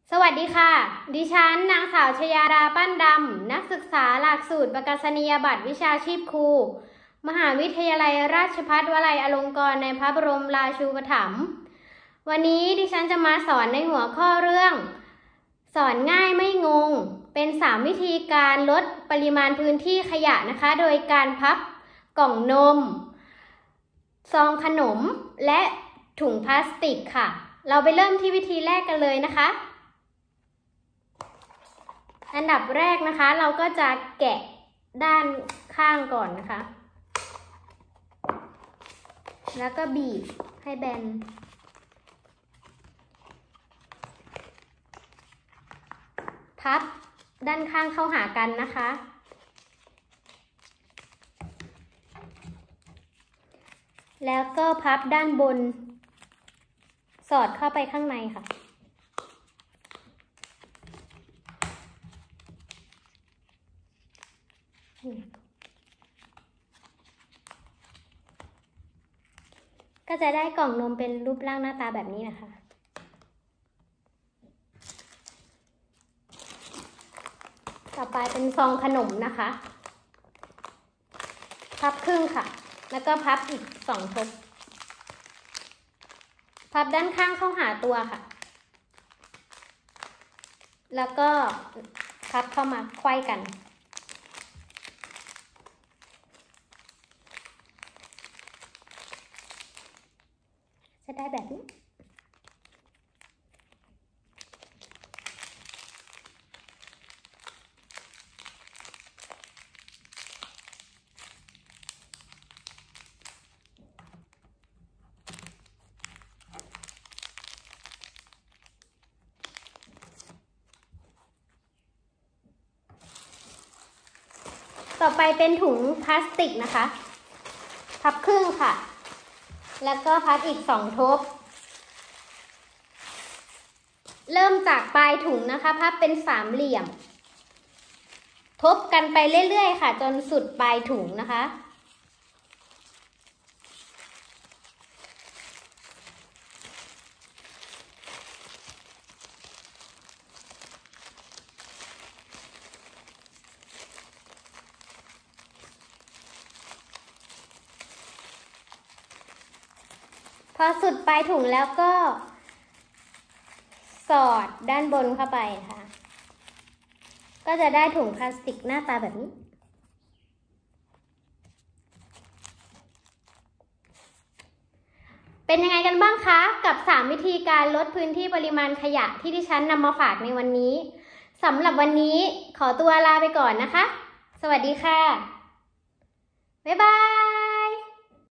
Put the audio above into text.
สวัสดีค่ะดิฉันนางสาวชยาดาปั้นดำนักศึกษาหลักสูตรประกาศนียบัตรวิชาชีพครูมหาวิทยาลัยราชภัฏวลัยอลงกรณ์ในพระบรมราชูปถัมภ์วันนี้ดิฉันจะมาสอนในหัวข้อเรื่องสอนง่ายไม่งงเป็น3วิธีการลดปริมาณพื้นที่ขยะนะคะโดยการพับกล่องนมซองขนมและถุงพลาสติกค่ะเราไปเริ่มที่วิธีแรกกันเลยนะคะอันดับแรกนะคะเราก็จะแกะด้านข้างก่อนนะคะแล้วก็บีบให้แบนพับด้านข้างเข้าหากันนะคะแล้วก็พับด้านบนสอดเข้าไปข้างในค่ะก็จะได้กล่องนมเป็นรูปร่างหน้าตาแบบนี้นะคะต่อไปเป็นซองขนมนะคะพับครึ่งค่ะแล้วก็พับอีก2ทบพับด้านข้างเข้าหาตัวค่ะแล้วก็พับเข้ามาไขว้กันจะได้แบบนี้ต่อไปเป็นถุงพลาสติกนะคะพับครึ่งค่ะแล้วก็พับอีก2ทบเริ่มจากปลายถุงนะคะพับเป็น3เหลี่ยมทบกันไปเรื่อยๆค่ะจนสุดปลายถุงนะคะพอสุดปลายถุงแล้วก็สอดด้านบนเข้าไปค่ะก็จะได้ถุงพลาสติกหน้าตาแบบนี้เป็นยังไงกันบ้างคะกับ3วิธีการลดพื้นที่ปริมาณขยะที่ดิฉันนำมาฝากในวันนี้สำหรับวันนี้ขอตัวลาไปก่อนนะคะสวัสดีค่ะบ๊ายบาย